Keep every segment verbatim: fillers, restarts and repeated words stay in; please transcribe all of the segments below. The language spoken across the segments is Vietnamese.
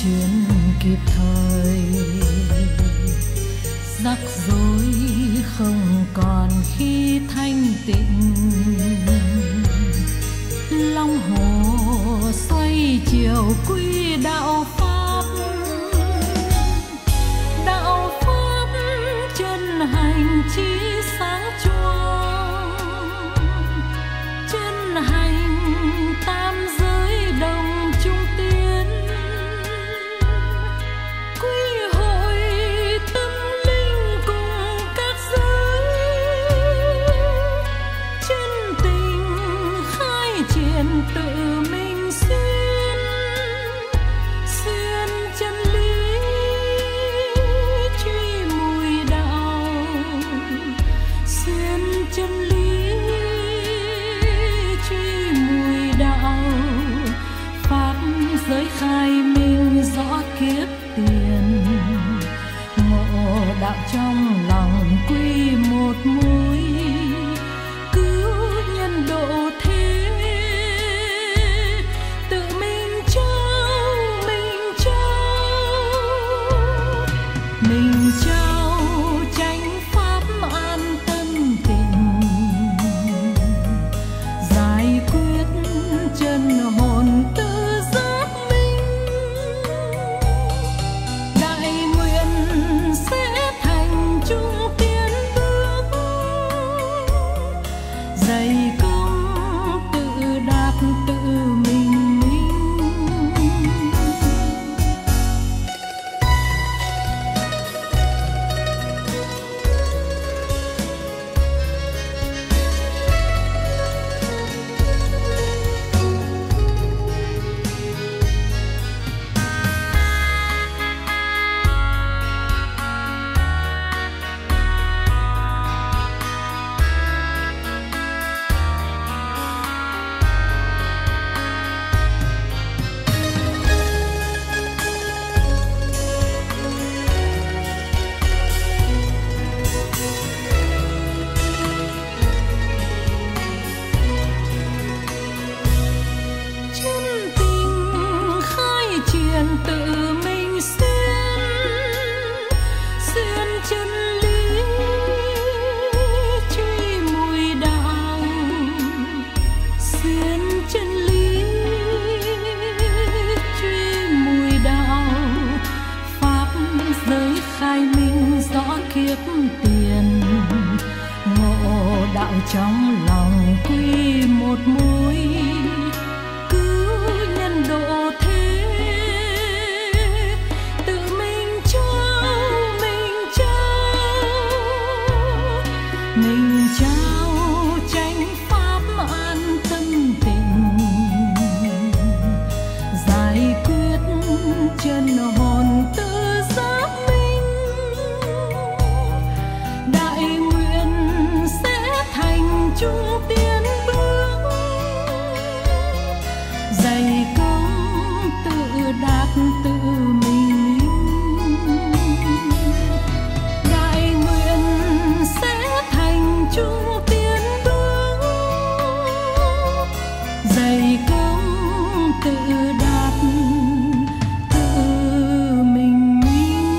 chuyến kịp thời, rắc rối không còn khi thanh tịnh. Long hồ xoay chiều quy đạo pháp, đạo pháp chân hành trí sáng choang, chân hành tam giới đồng trung tiến, quy hội tâm linh cùng các giới, chân tình khai triển tự mình xuyên, xuyên chân lý truy mùi đạo, xuyên chân lý truy mùi đạo. Pháp giới khai minh rõ kiếp tiền, ngộ đạo trong lòng quy một mối, cứu nhân độ thế, tự mình trao, mình trao, mình trao chánh pháp an tâm tịnh, giải quyết chân hồn tự giác minh. Đại nguyện sẽ thành trung tiến bước, dày công tự đạt tự mình minh. Chân tình khai triển tự mình xuyên, xuyên chân lý truy mùi đạo, xuyên chân lý truy mùi đạo. Pháp giới khai minh rõ kiếp tiền, ngộ đạo trong lòng quy một mối, cứu nhân độ thế, tự mình trao, mình trao, mình trao chánh pháp an tâm tịnh, giải quyết chân hồn tự giác minh. Đại nguyện sẽ thành trung tiến bước, dày công tự đạt tự mình minh. Đại nguyện sẽ thành trung tiến bước, dày công tự đạt tự mình minh.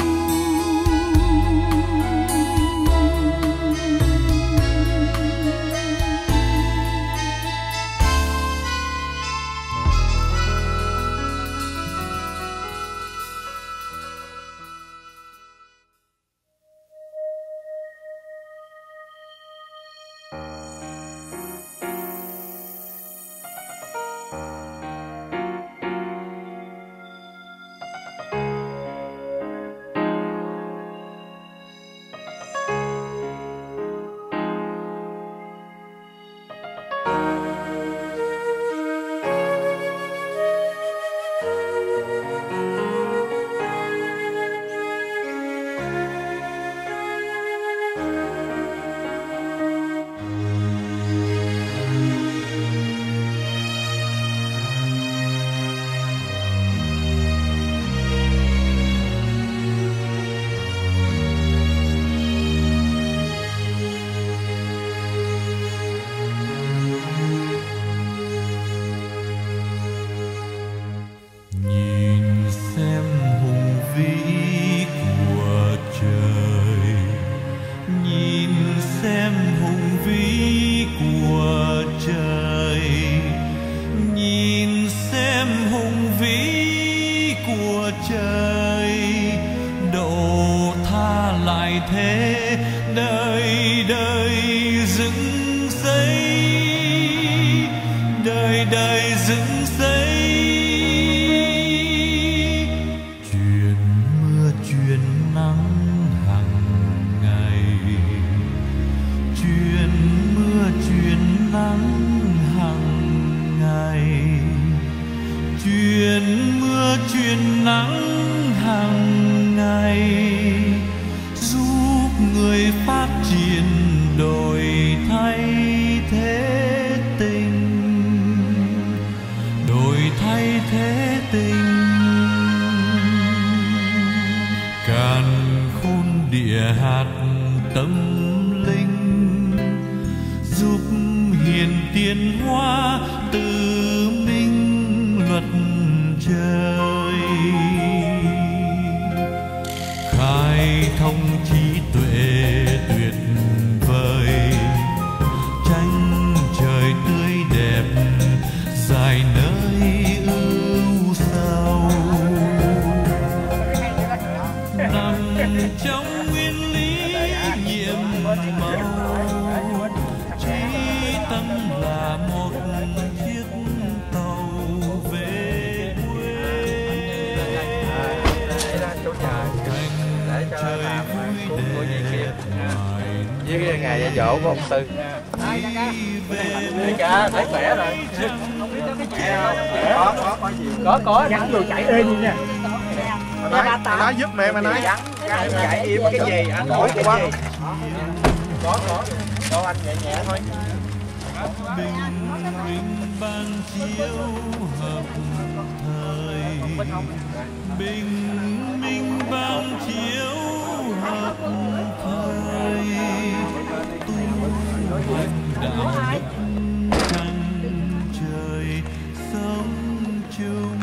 nhìn xem hùng vĩ của trời, nhìn xem hùng vĩ của trời, độ tha lại thế đời đời dựng xây, đời đời dựng xây. Truyền mưa truyền nắng hàng ngày, truyền mưa truyền nắng hàng ngày, truyền mưa truyền nắng hàng ngày, giúp người phát triển đổi thay thế tình, đổi thay thế tình. Càn khôn địa hạt tâm linh, giúp hiền tiến hóa từ minh luật trời, khai thông trí tuệ tuyệt vời, tranh trời tươi đẹp dài nơi ưu sầu, nằm trong nguyên lý nhiệm màu, trí tâm là một chiếc tàu về quê. Cảnh trời vui đẹp với cái ngày dạy dỗ của ông Tư. Đi cả thấy khỏe rồi. Có có có gì? Có có gắn đồ chạy ê đi nha. Nói, nói giúp mẹ mà nói. Em chạy im cái gì anh hỏi cái gì? Có có. Cho anh nhẹ nhẹ thôi. bình minh ban chiếu hợp thời, bình minh ban chiếu hợp thời, tu hành đạo đức tranh trời sống chung,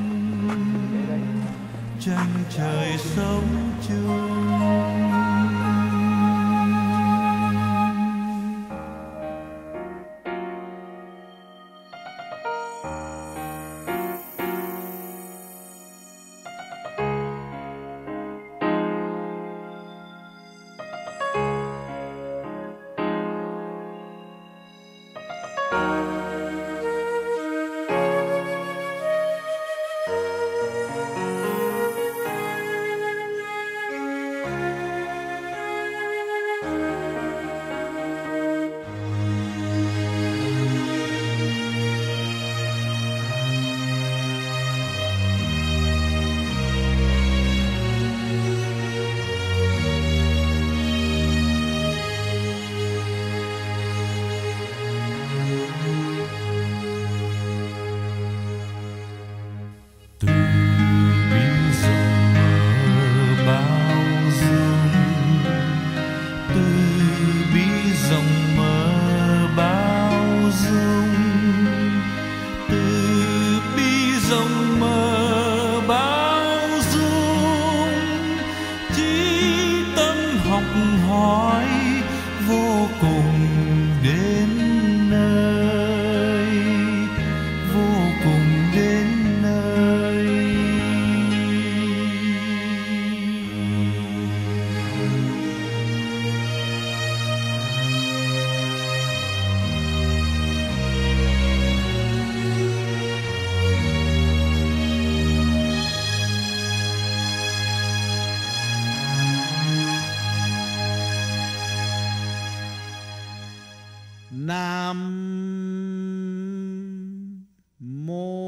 tranh trời sống chung. Nam mô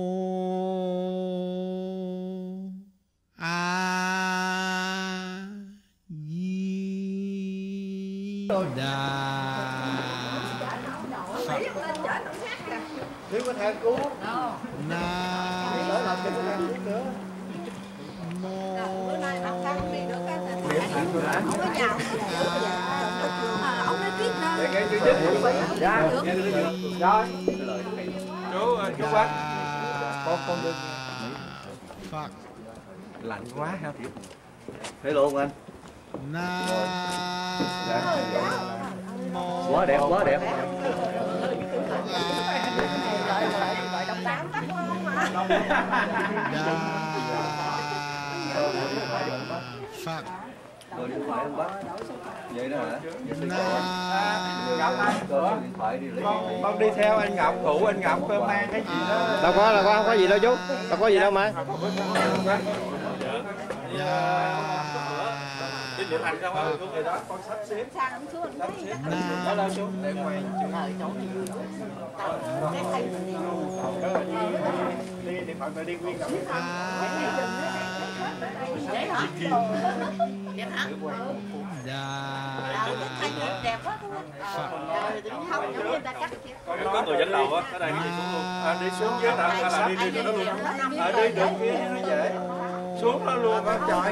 A Di Đà Phật. Nếu có thể cứu Nam mô ông nói tiếp đó. Dạ. Rồi. Chú chú bác. Con con đừng. Phật. Lạnh quá hả? Thấy luôn anh. Quá đẹp, quá đẹp. Phật. Rồi điện thoại không bắt. Vậy đó hả? Ngọc ơi, điện thoại đi con, con đi theo anh Ngọc, phụ anh Ngọc mang cái gì đó. Đâu có, đâu có, không có gì đâu chú. Đâu có gì đâu mà. Đi điện hành không ơi, người đó con sắp xếp. Sắp xếp. Đó đâu chú, để ngoài đi điện thoại đi nguyên cả. Vậy hả? Đẹp hả? Đẹp quá. Không, giống như ta cắt kia. Có người dẫn đầu á, ở đây đi xuống luôn. À, đi xuống dưới nào, là đi đường đó luôn. À, đi đường kia nó dễ. Xuống đó luôn á, trời.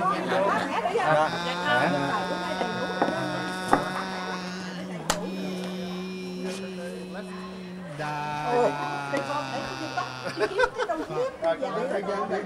Đà. Ồ, đây con thấy cái gì đó. Kiếm cái đồng kiếm. Rồi, có thời gian đi.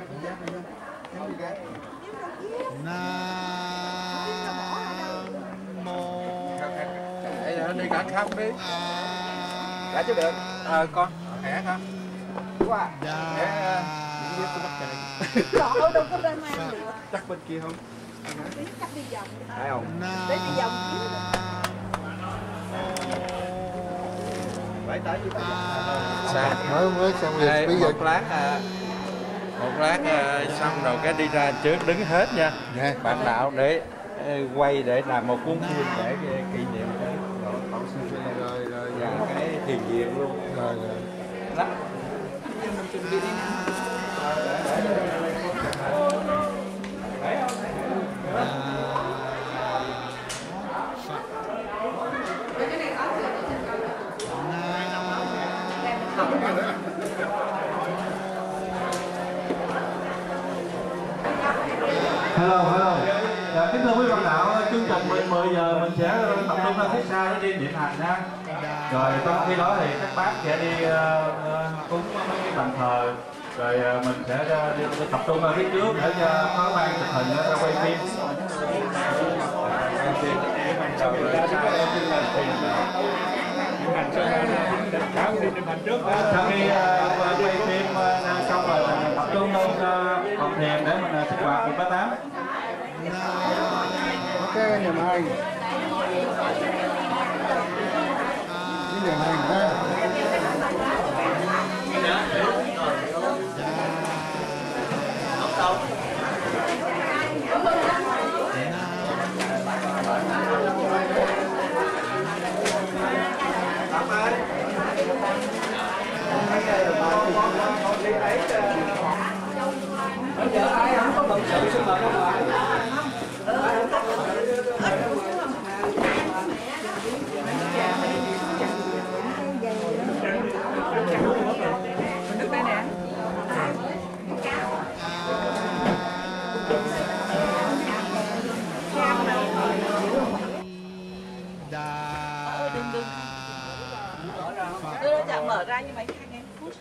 Nam mô. Đi cả khắp đi. Đã chứ được. À, con, khỏe con. Quá. Khỏe. Rõ đâu có bên mang được. Chắc bên kia không? Chắc đi vòng. Phải không? Để đi vòng kiếm. Phải tới chứ. Sao? Mới mới xong rồi bây giờ một lát à, một lát à, xong rồi cái đi ra trước đứng hết nha. Dạ. Bạn đạo để quay để làm một cuốn phim để kỷ niệm cái rồi rồi và cái thiền viện luôn. rồi rồi. Đó. Hello, hello. Dạ, kính thưa quý bạn đạo, chương trình mười giờ mình sẽ tập trung ra phía sau để đi niệm hành nha. Rồi trong khi đó thì các bác sẽ đi uh, cúng mấy cái bàn thờ. Rồi uh, mình sẽ uh, đi, đi tập trung ra phía trước để cho có ban chụp hình ra quay phim. Sau khi uh, quay phim uh, xong rồi mình tập trung lên uh, phòng thiền để mình uh, sinh hoạt một ba tám. Ok nhà hàng. Cái nhà hàng ha. Bây giờ ai không có bận sự xin mời ra ngoài. Đưa ra mở ra như vậy hai em.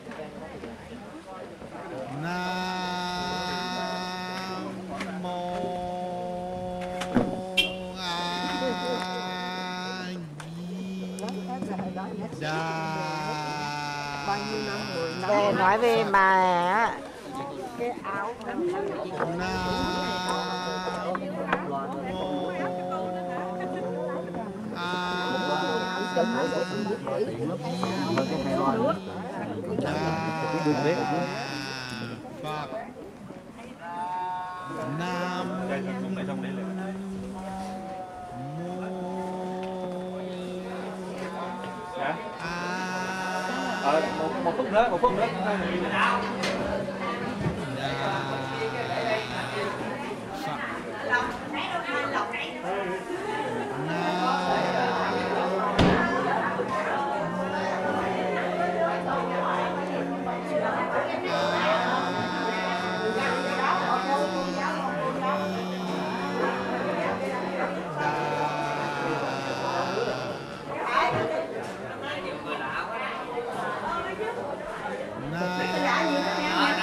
Nam mô A Di Đà. Bao nhiêu năm mười năm. Về nói về mà Cái áo năm năm chị cũng Phật Nam Ờ, một, một phút nữa, một phút nữa. Nam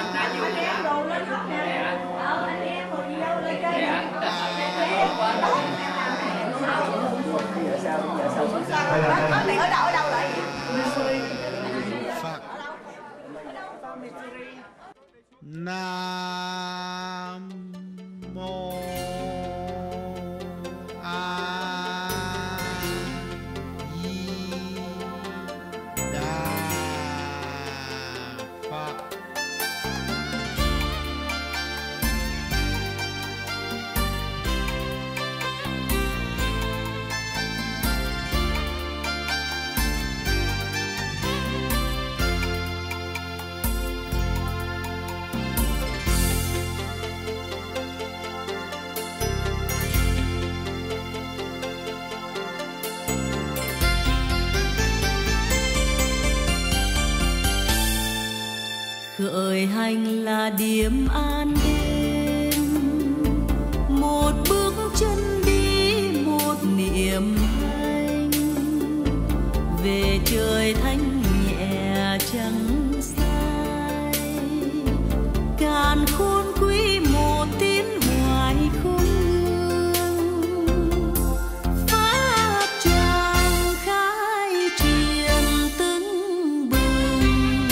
khởi hành là điểm an đêm, một bước chân đi một niệm hành, về trời thanh nhẹ trắng say, càn khôn quý một tiếng hoài không ngừng, pháp tràng khai truyền tưng bừng,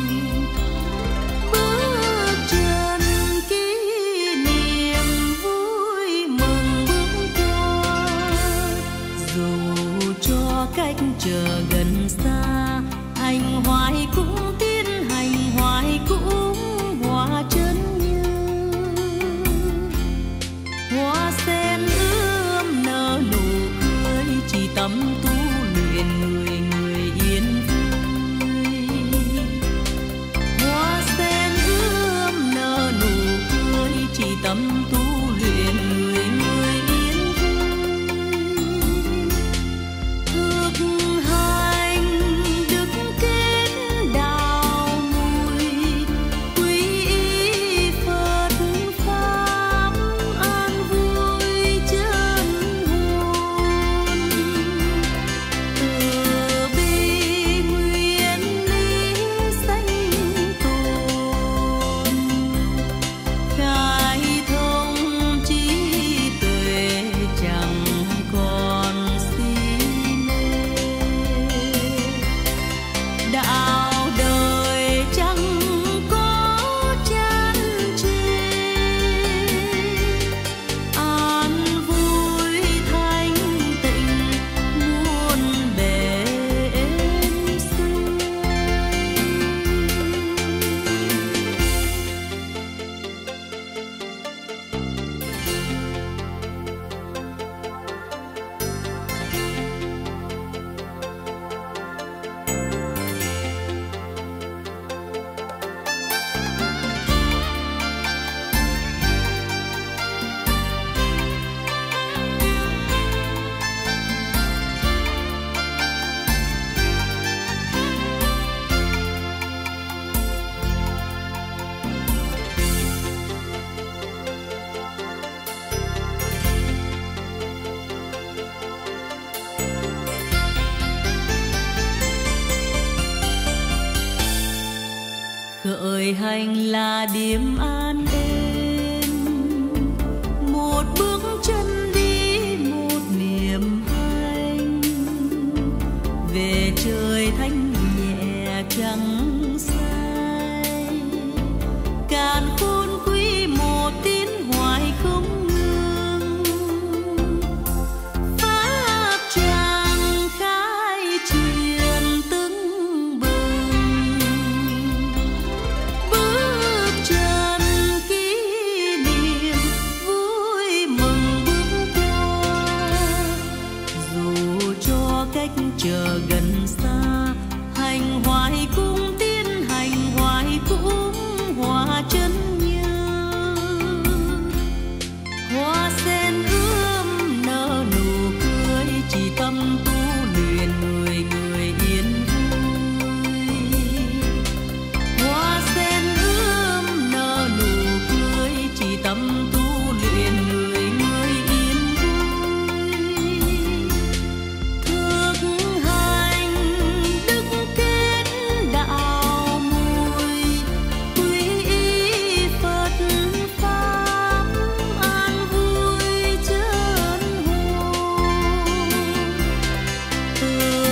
bước chân kỷ niệm vui mừng bước qua, dù cho cách chờ gần xa, hành hoài cũng tiến hành hoài cũng hóa chân như hoa sen ươm nở nụ cười, chỉ tâm tu luyện người người yên vui. Hoa sen ươm nở nụ cười, chỉ tâm tu luyện người người yên vui. Thực hành đức kết đạo mùi, quy y Phật pháp an vui chân hồn. Từ bi nguyện lý sanh tồn, khai thông trí tuệ chẳng còn si mê. Đạo đời chẳng có chán chê, an vui thanh tịnh muôn bề êm xuôi. Khởi hành là điểm an êm, một bước chân đi một niệm hành, về trời thanh nhẹ trắng say, càn khôn quý một tiếng hoài không ngừng, pháp tràng khai truyền tưng bừng, bước chân kỷ niệm vui mừng bước qua, dù cho cách chờ gần xa, hành hoài cũng tiến hành hoài cũng hóa chân như hoa sen ươm nở nụ cười, chỉ tâm tu luyện người người yên vui. Hoa sen ươm nở nụ cười, chỉ tâm tu luyện người người yên vui. Thực hành đức kết đạo mùi, quy y Phật pháp an vui chân hồn. Từ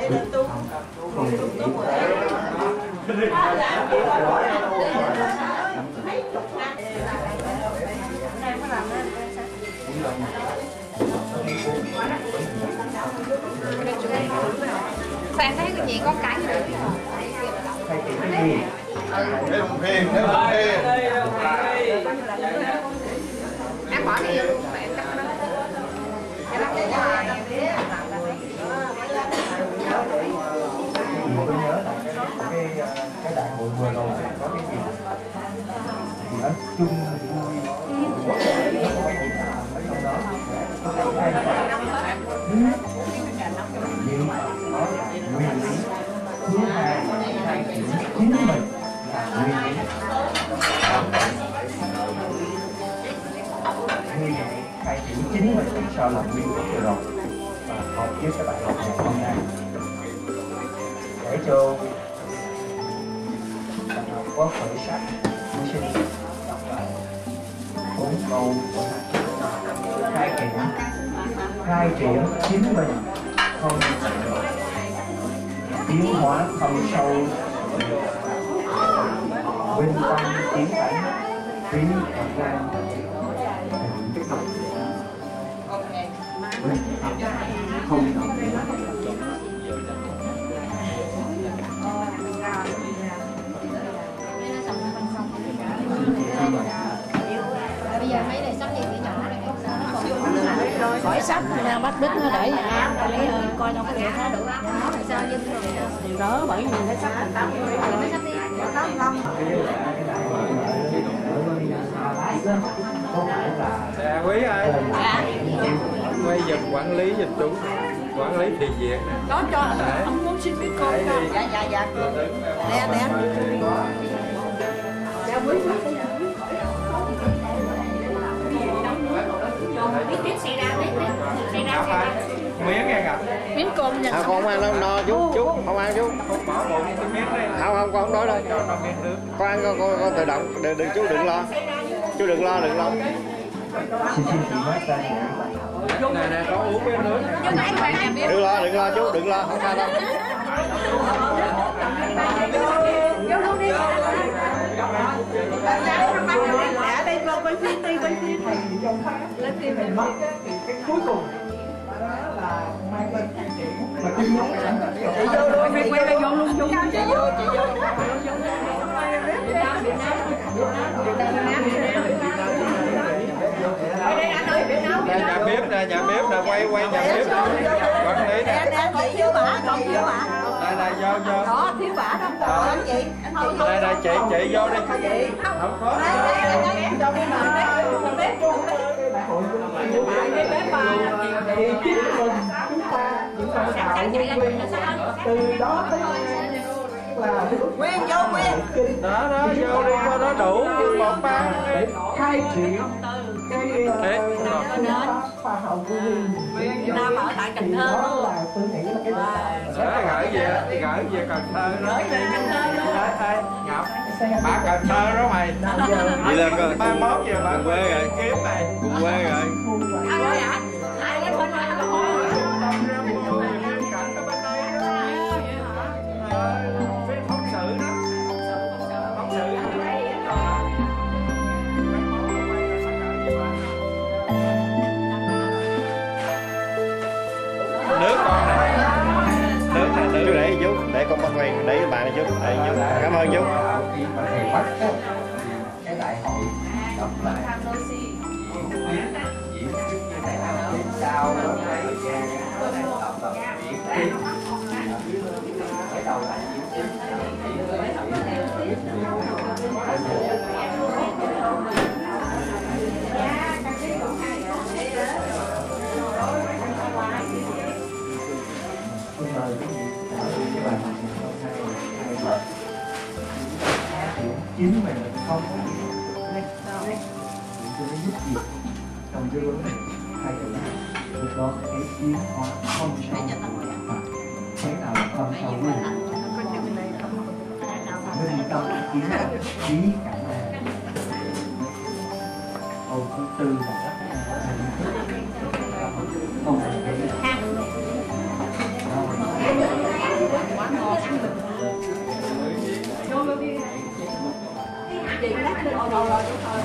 Khoan thấy cái gì có cái gì nữa. Cái đồng hiền, cái đồng hiền. Em bỏ đi luôn, em cắt nó. Em cắt cái ngoài. Tôi nhớ là cái cái đại hội vừa rồi có cái gì thì ở chung vui của cái hội thảo ở trong đó có hai thứ nhất gì đó là nguyên lý, thứ hai là chính mình là nguyên lý. Như vậy khai triển chính mình làm sao làm nguyên lý được rồi và học với các bạn học ngày hôm nay để cho bạn học có khởi sắc của sinh đọc lại bốn câu của thầy khai triển khai triển chính mình không tiến hóa không sâu vinh quang tiến cảnh trí và gan không Bây giờ mấy này sắp gì thì nhỏ này Rồi khỏi sách ra bắt đứt nó để nhà lấy coi đâu có được nó được sao nhưng điều đó bởi vì cái sách thành tâm mấy sắp đi tám năm. Dạ quý ơi, quay giùm quản lý giùm chú, quản lý thị diện nè. đó cho không muốn xin biết con đâu. Dạ dạ dạ nè nè dạ quý quý Biết biết xì ra biết biết xì ra xì ra. Miếng nghe gặp. miếng cơm nha. Không, con không ăn đâu, no chú, chú, không ăn chú. Không bỏ bụng cái miếng đây. Không, không, con không đói đâu. Cho nó miếng nước. Con ăn, con, con, con tự động, đừng, đừng chú đừng lo. Chú đừng lo, đừng lo. Xin xin chị nói ta. Nè nè, có uống miếng nước. Đừng lo, đừng lo chú, đừng lo, không sao đâu. Vô luôn đi. Dạ đây con quay phim đi quay phim. Lên phim mình mất cái cuối cùng đó là mang lên khai triển mà kinh nhóc cái sản phẩm chị vô luôn Quay quay vô luôn vô. Chị vô chị vô. Nè nhà bếp nè, nhà bếp nè, quay quay nhà bếp quản lý nè. Nè còn thiếu bả, còn thiếu bả. Đây này vô vô. Đó thiếu bả đâu. Đó chị. Đây này chị chị vô đi. Không có. Từ đó tới là Nguyên vô Nguyên. đó đó vô đi cho nó đủ một ban đi khai triển cái khoa học của Nguyên Nam ở tại Cần Thơ đó là tôi nghĩ là cái đó gửi về gửi về Cần Thơ đó đấy ai Ngọc bà Cần Thơ đó mày Vậy là con ba mốt giờ bà quê rồi, kiếm này cùng quê rồi. Ai nói hả? Ai nói bên này phóng sự đó phóng sự nước con này nước này nước Chú để chú, để con bắt quay, để bạn này chú, để chú. Cảm ơn chú. khi mà thầy bắt cái đại hội đọc lại diễn thuyết diễn thuyết như thế nào đến sau đó thầy tập tập diễn thuyết cái đầu là diễn chính mình không có gì để cho nó giúp gì trong cái vấn đề hai từ này lúc đó cái tiến hóa không sâu thế nào là không sâu với mình tâm kiến trí cả câu thứ tư là rất không phải cái điện lát lên rồi rồi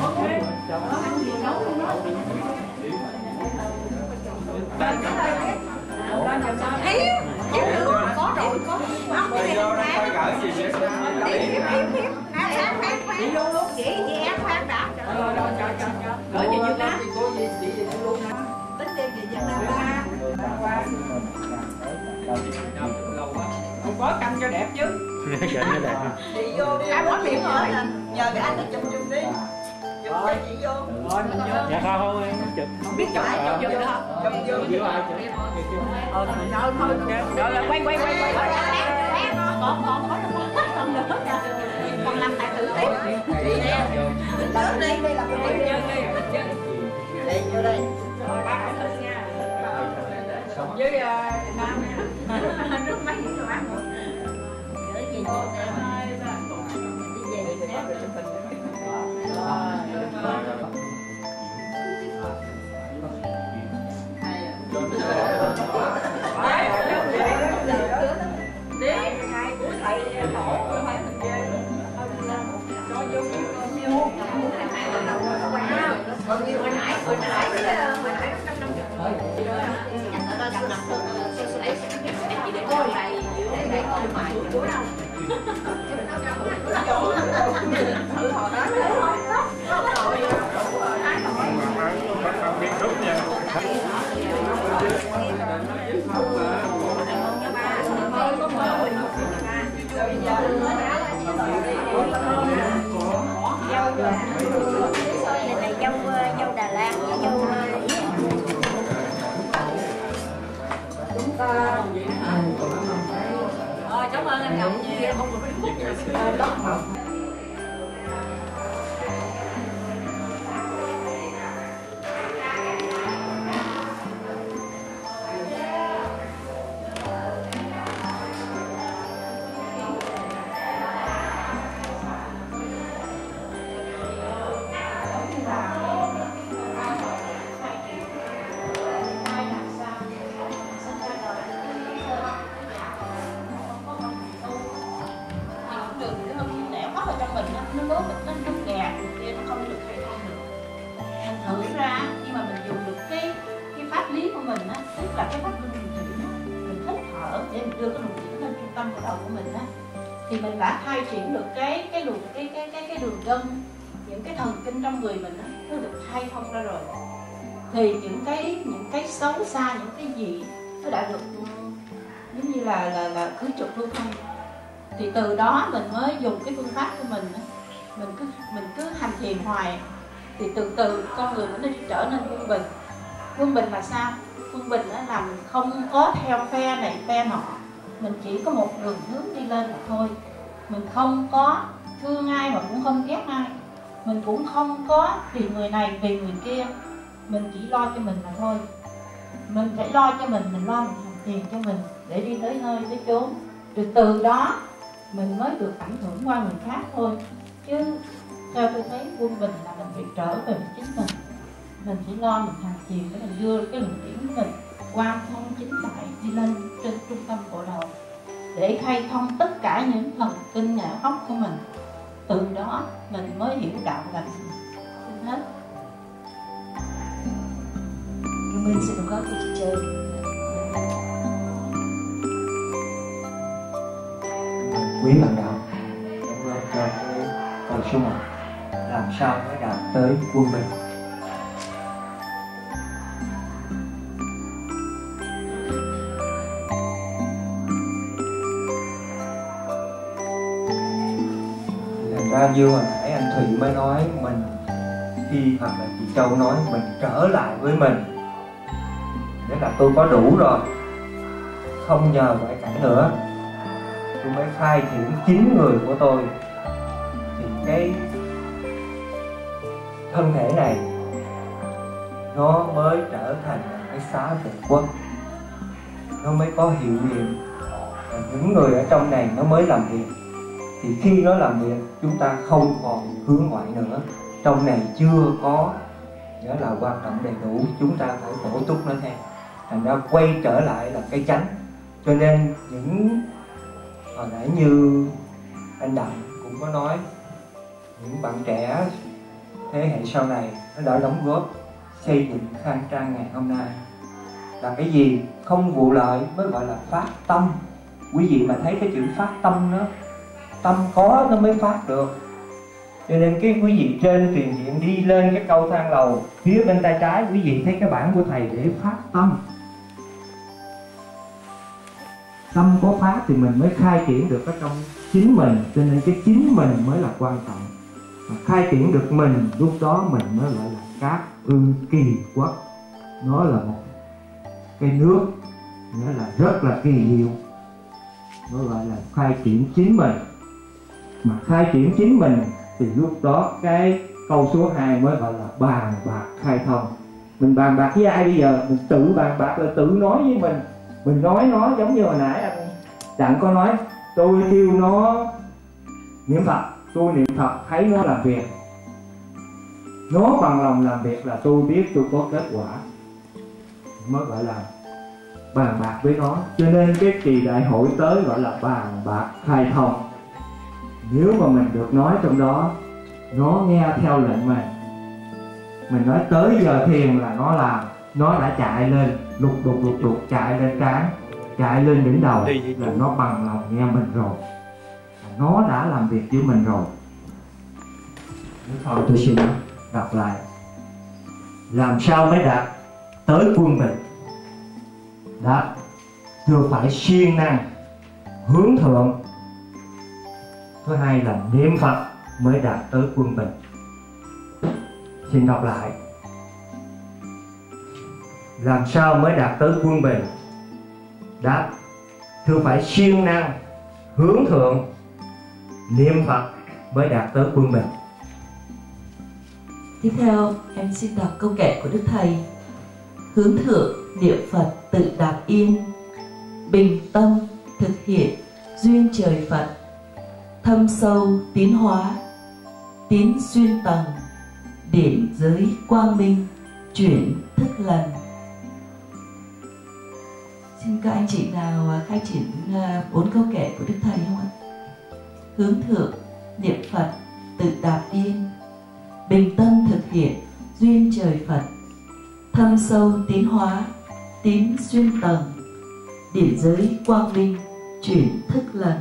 thấy chắc được có rồi có không cái này gửi gì vậy hiếp hiếp hiếp nè sáng sáng sáng luôn luôn vậy vậy ăn khoan đã rồi rồi trời trời trời gửi chị Việt Nam tính đi chị Việt Nam không có canh cho đẹp chứ chị vô đi ai bỏ điện rồi nhờ cái anh nó chụp chụp đi chụp cho chị vô dạ không không em chụp không biết chụp ai chụp được không chụp vô giữa ai chụp ờ thôi thôi rồi quay quay quay quay còn còn có còn nữa còn làm tài tử tiếp chị nè lớn đi đây là con đi đây vô đây ba tài tử nha với Nam nước mấy rồi ăn gửi gì vô đi về Việt Nam bao nhiêu hồi nãy hồi nãy hồi nãy năm năm chị để coi này để để coi mãi cuối đâu thử hồi đó dâu dâu Đà Lạt với dâu chúng ta rồi cảm ơn anh Ngọc nhiều không được Facebook thì mình đã khai triển được cái cái đường cái cái cái cái đường gân, những cái thần kinh trong người mình đó, nó được khai thông ra rồi, thì những cái những cái xấu xa, những cái gì nó đã được giống như là là là khứ trục lưu thông. Thì từ đó mình mới dùng cái phương pháp của mình, mình cứ mình cứ hành thiền hoài, thì từ từ con người mình nó trở nên quân bình. Quân bình là sao? Quân bình là mình không có theo phe này phe nọ, mình chỉ có một đường hướng đi lên mà thôi. Mình không có thương ai mà cũng không ghét ai, mình cũng không có vì người này vì người kia, mình chỉ lo cho mình mà thôi. Mình phải lo cho mình, mình lo mình hành tiền cho mình để đi tới nơi tới chốn, rồi từ đó mình mới được ảnh hưởng qua người khác thôi. Chứ theo tôi thấy quân bình là mình phải trở về với chính mình, mình chỉ lo mình hành tiền để mình đưa cái luồng điển của mình quan thông chính tại đi lên trên trung tâm bộ đầu để khai thông tất cả những thần kinh não óc của mình. Từ đó mình mới hiểu đạo lành hết. Mình sẽ có cái chị chơi. Quý bạn đạo đóng góp cho cái câu số một, làm sao mới đạt tới quân bình. Ra như hồi nãy anh Thụy mới nói, mình khi hoặc là chị Châu nói mình trở lại với mình, nghĩa là tôi có đủ rồi, không nhờ ngoại cảnh nữa, tôi mới khai triển chính người của tôi, thì cái thân thể này nó mới trở thành cái xá vệ quốc, nó mới có hiệu nghiệm, và những người ở trong này nó mới làm việc. Thì khi nó làm việc chúng ta không còn hướng ngoại nữa, trong này chưa có nghĩa là hoạt động đầy đủ, chúng ta phải bổ túc nó theo, thành ra quay trở lại là cái chánh. Cho nên những hồi nãy như anh Đặng cũng có nói, những bạn trẻ thế hệ sau này nó đã đóng góp xây dựng Khang Trang ngày hôm nay. Là cái gì không vụ lợi mới gọi là phát tâm. Quý vị mà thấy cái chữ phát tâm đó, tâm có nó mới phát được. Cho nên cái quý vị trên tiền điện đi lên cái cầu thang lầu, phía bên tay trái quý vị thấy cái bảng của thầy để phát tâm. Tâm có phát thì mình mới khai triển được ở trong chính mình. Cho nên cái chính mình mới là quan trọng. Mà khai triển được mình, lúc đó mình mới gọi là Cát Ư Kỳ Quốc. Nó là một cái nước, nghĩa là rất là kỳ diệu. Nó gọi là khai triển chính mình. Mà khai triển chính mình thì lúc đó cái câu số hai mới gọi là bàn bạc khai thông. Mình bàn bạc với ai bây giờ? Mình tự bàn bạc là tự nói với mình. Mình nói nó giống như hồi nãy anh Đặng có nói, tôi kêu nó niệm Phật, tôi niệm Phật thấy nó làm việc, nó bằng lòng làm việc là tôi biết tôi có kết quả, mới gọi là bàn bạc với nó. Cho nên cái kỳ đại hội tới gọi là bàn bạc khai thông. Nếu mà mình được nói trong đó, nó nghe theo lệnh mình, mình nói tới giờ thiền là nó làm, nó đã chạy lên lục đục lục đục chạy lên trán, chạy lên đỉnh đầu là nó bằng lòng nghe mình rồi, nó đã làm việc với mình rồi. Thôi tôi xin đọc lại. Làm sao mới đạt tới quân bình? Đã vừa phải siêng năng hướng thượng. Thứ hai là niệm Phật mới đạt tới quân bình. Xin đọc lại. Làm sao mới đạt tới quân bình? Đáp, thưa phải siêng năng hướng thượng, niệm Phật mới đạt tới quân bình. Tiếp theo em xin đọc câu kệ của Đức Thầy. Hướng thượng niệm Phật tự đạt yên, bình tâm thực hiện duyên trời Phật, thâm sâu tiến hóa, tín xuyên tầng, điểm giới quang minh, chuyển thức lần. Xin các anh chị nào khai triển bốn câu kệ của Đức Thầy không ạ? Hướng thượng niệm Phật tự đạt yên, bình tâm thực hiện duyên trời Phật, thâm sâu tiến hóa, tín xuyên tầng, điểm giới quang minh, chuyển thức lần.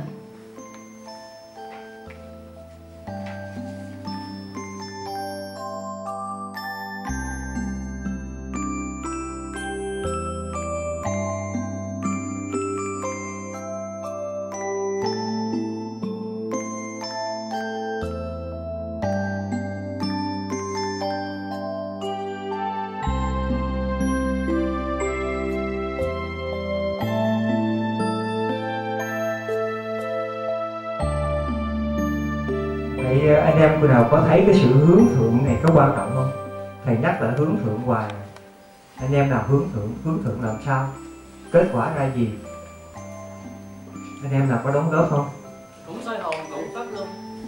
Anh em bữa nào có thấy cái sự hướng thượng này có quan trọng không? Thầy nhắc lại hướng thượng hoài. Anh em nào hướng thượng, hướng thượng làm sao? Kết quả ra gì? Anh em nào có đóng góp không? Cũng soi hồn, cũng pháp luân.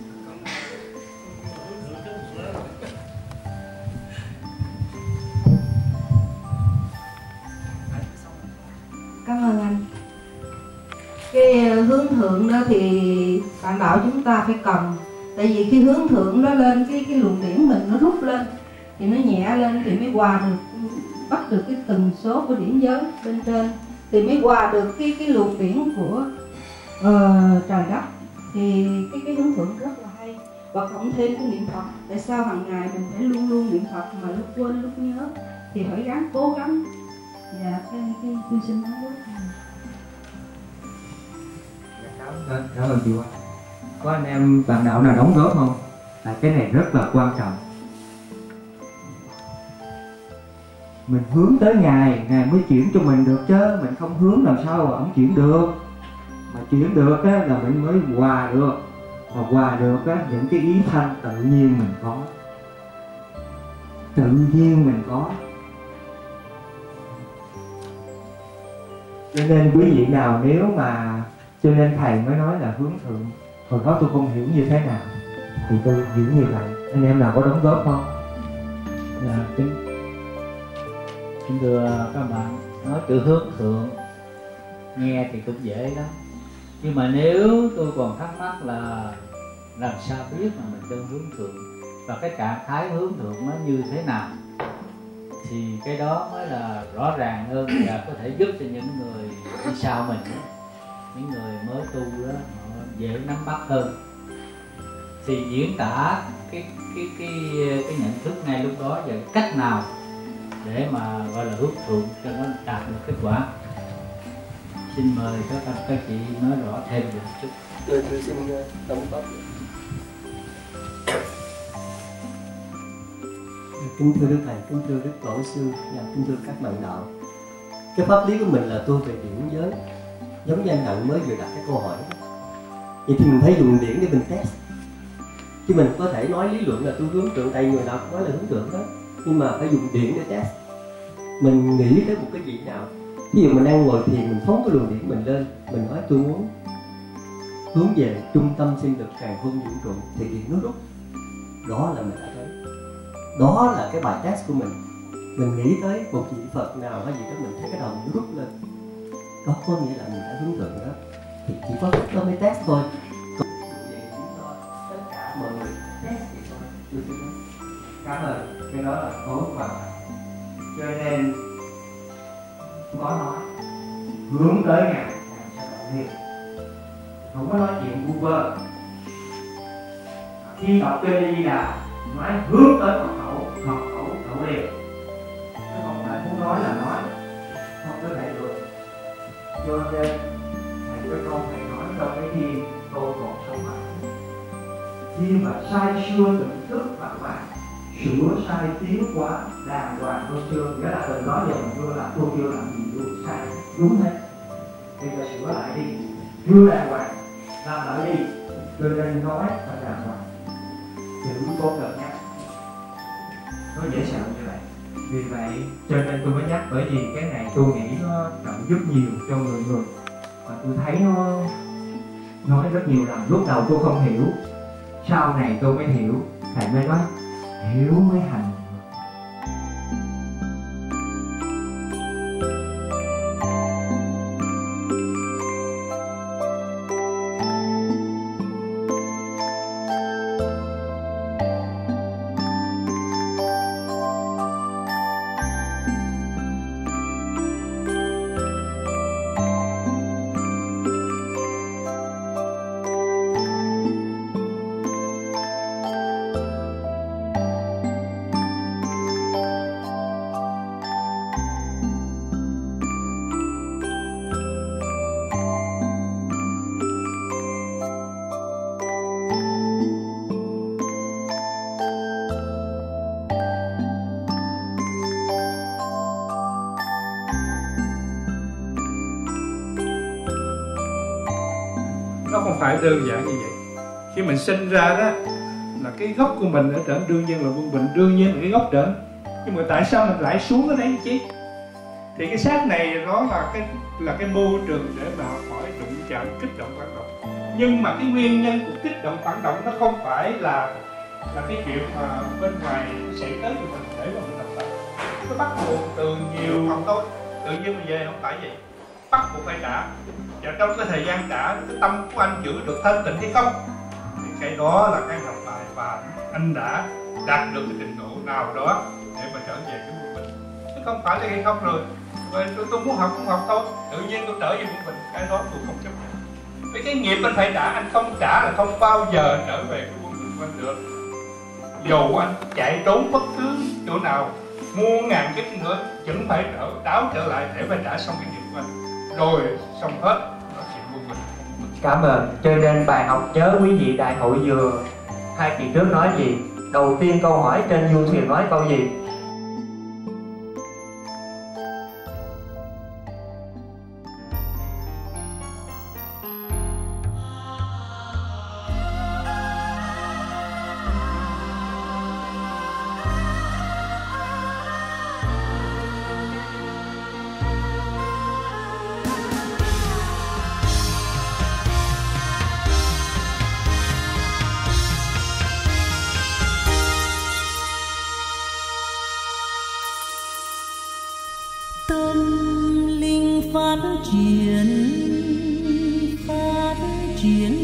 Cảm ơn anh. Cái hướng thượng đó thì bạn đạo chúng ta phải cần. Tại vì khi hướng thượng nó lên, cái cái luồng điển mình nó rút lên thì nó nhẹ lên thì mới hòa được, bắt được cái tần số của điển giới bên trên thì mới hòa được cái cái luồng điển của uh, trời đất. Thì cái cái hướng thượng rất là hay. Và cộng thêm cái niệm Phật. Tại sao hàng ngày mình phải luôn luôn niệm Phật mà lúc quên lúc nhớ thì phải gắng cố gắng. Dạ cái cái tôi xin nói rất là cảm ơn chị Hoa. Có anh em bạn đạo nào đóng góp không? Là cái này rất là quan trọng. Mình hướng tới Ngài, Ngài mới chuyển cho mình được chứ. Mình không hướng làm sao mà ổng chuyển được. Mà chuyển được á, là mình mới hòa được. Mà hòa được á, những cái ý thanh tự nhiên mình có. Tự nhiên mình có. Cho nên quý vị nào nếu mà, cho nên thầy mới nói là hướng thượng. Hồi đó tôi không hiểu như thế nào thì tôi hiểu như vậy. Anh em nào có đóng góp không? Dạ, kính, kính thưa các bạn, nói chữ hướng thượng nghe thì cũng dễ lắm, nhưng mà nếu tôi còn thắc mắc là làm sao biết mà mình đang hướng thượng, và cái trạng thái hướng thượng nó như thế nào, thì cái đó mới là rõ ràng hơn và có thể giúp cho những người đi sau mình, những người mới tu đó họ dễ nắm bắt hơn. Thì diễn tả cái cái cái cái nhận thức ngay lúc đó và cách nào để mà gọi là hướng thượng cho nó đạt được kết quả. Xin mời các anh các chị nói rõ thêm một chút. Tôi, tôi xin đóng góp. Kính thưa Đức Thầy, kính thưa Đức Tổ sư và kính thưa các bạn đạo. Cái pháp lý của mình là tu về điển giới, giống như anh Đặng mới vừa đặt cái câu hỏi. Vậy thì mình phải dùng điển để mình test. Chứ mình có thể nói lý luận là tôi hướng thượng, tại người nào cũng nói là hướng thượng đó, nhưng mà phải dùng điển để test. Mình nghĩ tới một cái gì nào. Ví dụ mình đang ngồi thiền, mình phóng cái luồng điển mình lên, mình nói tôi muốn hướng về trung tâm sinh lực càn khôn vũ trụ, thì điển nó rút. Đó là mình đã thấy. Đó là cái bài test của mình. Mình nghĩ tới một vị Phật nào hay gì đó, mình thấy cái đầu nó rút lên, đó có nghĩa là mình đã hướng thượng đó. Thì chỉ có lúc đó mới test thôi. Vậy tất cả mọi người test thì thôi. Tôi sẽ nói cảm ơn. Cái đó là tối và cho nên có nói hướng tới Ngài làm sao bạn hiểu, không có nói chuyện vu vơ. Khi đọc kinh A Di Đà nói hướng tới Phật khẩu, Phật khẩu khẩu liền, chứ không phải muốn nói là nói, không có thể được. Cho nên thầy có câu thầy nói trong cái khi tôi còn sống mạnh, khi mà sai xưa từng thức vạn vạn, sửa sai tiến quá đàng hoàng tôi chưa, nghĩa là từ đó giờ mình chưa làm, tôi chưa làm gì luôn sai đúng hết, bây giờ sửa lại đi, chưa đàng hoàng làm lại đi, cho nên nói phải đàng hoàng, chữ có cần nhắc, nó dễ sợ như vậy. Vì vậy cho nên tôi mới nhắc, bởi vì cái này tôi nghĩ nó trợ giúp nhiều cho người người, và tôi thấy nó nói rất nhiều lần. Lúc đầu tôi không hiểu, sau này tôi mới hiểu, thầy mới nói hiểu mới hành. Nó không phải đơn giản như vậy. Khi mình sinh ra đó là cái gốc của mình ở trển, đương nhiên là quân bình, đương nhiên là cái gốc trển. Nhưng mà tại sao mình lại xuống ở đấy chứ? Thì cái xác này nó là cái là cái môi trường để mà học hỏi, đụng chạm, kích động, phản động. Nhưng mà cái nguyên nhân của kích động, phản động nó không phải là là cái chuyện mà bên ngoài xảy tới cho mình để mà mình làm sao. Nó bắt nguồn từ nhiều học thôi. Tự nhiên mình về không phải vậy. Bắt buộc phải trả. Và trong cái thời gian trả, cái tâm của anh giữ được thanh tịnh hay không, thì cái đó là cái học lại, và anh đã đạt được cái trình độ nào đó để mà trở về cái quân bình. Chứ không phải là hay không rồi rồi tôi, tôi muốn học cũng học thôi, tự nhiên tôi trở về quân bình, cái đó tôi không chấp nhận. Với cái nghiệp anh phải trả, anh không trả là không bao giờ trở về cái quân bình của anh được. Dù anh chạy trốn bất cứ chỗ nào muôn ngàn kiếp nữa, vẫn phải trở đáo trở lại để mà trả xong cái nghiệp của anh, rồi xong hết. Cảm ơn. Cho nên bài học nhớ quý vị đại hội vừa hai kỳ trước nói gì? Đầu tiên câu hỏi trên du thuyền nói câu gì? phát triển phát triển